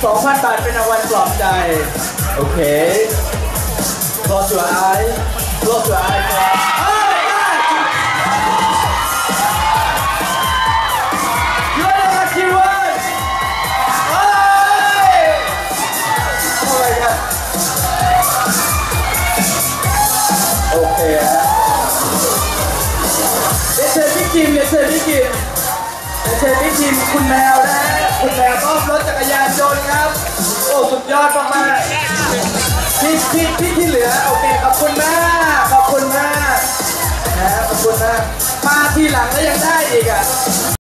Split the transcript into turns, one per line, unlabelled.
2,000 บาทเป็นรางวัลปลอบใจโอเคClose your eyes Close your eyes ครับYou're the lucky one โอ้ยครับโอเคฮะเดี๋ยวเชิญพี่คิมคุณแมวนะฮะคุณแมวก็รถจักรยานยนต์ครับโอ้สุดยอดมากๆที่เหลือโอเคขอบคุณมากนะขอบคุณมากมาทีหลังแล้วยังได้อีกอ่ะ